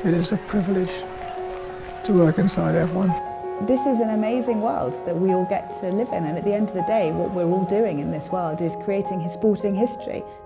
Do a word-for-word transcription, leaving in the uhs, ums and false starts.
It is a privilege to work inside F one. This is an amazing world that we all get to live in, and at the end of the day what we're all doing in this world is creating sporting history.